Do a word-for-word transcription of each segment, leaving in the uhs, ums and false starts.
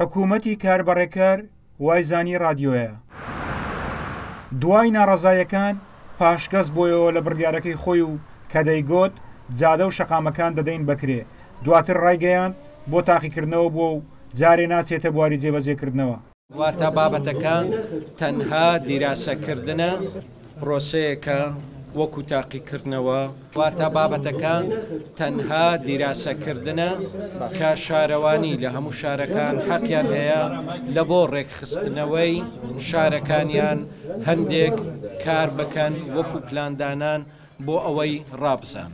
حکوومەتی کاربڕێکەر وایزانی رادیۆیە. دوای ناڕەزایەکان پاشگەز بۆیەوە لە بڕیارەکەی خۆی و کە دەیگوت جادە و شەقامەکان دەدەین بکرێ، دواتر ڕایگەیان بۆ تاقیکردنەوە بۆ و جارێ ناچێتە بواری جێبەجێکردنەوە. واتە بابەتەکان تەنها دیراسەکردنە پرۆسەیەکە وەکو تاقیکردنەوە، واتە بابەتەکان تەنها دیراسەکردنە کە شارەوانی لە هەموو شارەکان حەقیان هەیە لە بۆ ڕێکخستنەوەی شارەکانیان هەندێک کار بکەن وەکو پلاندانان بۆ ئەوەی ڕابزانن.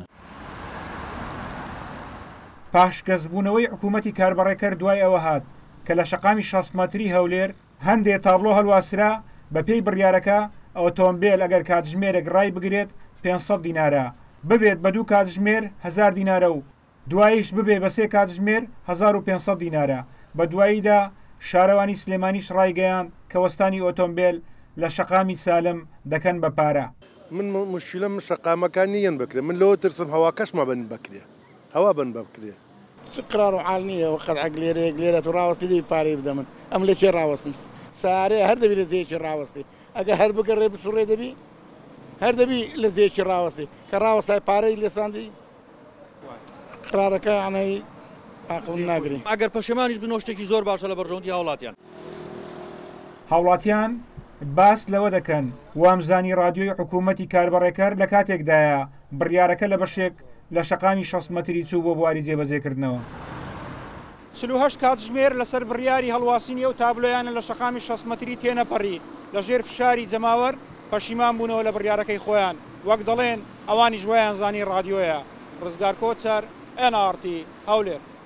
پاشگەزبوونەوەی حکوومەتی کاربڕێکەر دوای ئەوە هات کە لە شەقامی شەست مەتری هەولێر هەندێک تابلۆ هەلواسرا بە پێی بڕیارەکە ئۆتۆمبیل ئەگەر کاتژمێرێک ڕای بگرێت پێنجسەد دینارە، ببێت بە دوو کاتژمێر هەزار دینارە و دواییش ببێ بە سێ کاتژمێر هەزار و پێنجسەد دینارە. بە دواییدا شارەوانی سلێمانیش ڕایگەیان کە وەستانی ئۆتۆمبیل لە شەقامی سالم دەکەن بە پارە. من مشکلە من شەقامەکان نیەن بکرێ، من لەوە ترسم هەوا کەشمە بن بکرێ، هەوا بن بکرێ. قرار و حال نییە وەقەت عەگلێرەیەک لێرە و ڕاوەستی دەی پارەی بدە من ئەم لە چێ ڕاوەستم سارێ هەر دەبی لە زێکی ڕاوەستی ئەگە هەر بگەڕێ بسوڕێ دەبی هەر دەبی لە زێکی ڕاوەستی کە ڕاوەستای پارەی لێساندی قرارەکە عنەی عاقڵ ناگرین. ئەگەر پەشێمانیش بنۆ شتێکی زۆر باشە لە بەرژەوەندی هاوڵاتیان. هاوڵاتیان باس لەوە دەکەن وامزانی رادیۆی حکوومەتی کاربڕێکەر لە کاتێکدایە بڕیارەکە لە بەشێک لە شەقامی شەست مەتری چوو بۆ بواری جێبەجێکردنەوە. چل و هەشت کاتژمێر لەسەر بڕیاری هەڵواسینی و تابلۆیانە لە شەقامی شەست مەتری تێنەپەڕی لە ژێر فشاری جەماوەر پەشیمان بوونەوە لە بڕیارەکەی خۆیان، وەک دەڵێن ئەوانی ژوایان زانی رادیۆیە. ڕزگار کۆچەر، ئێن ئار تی هەولێر.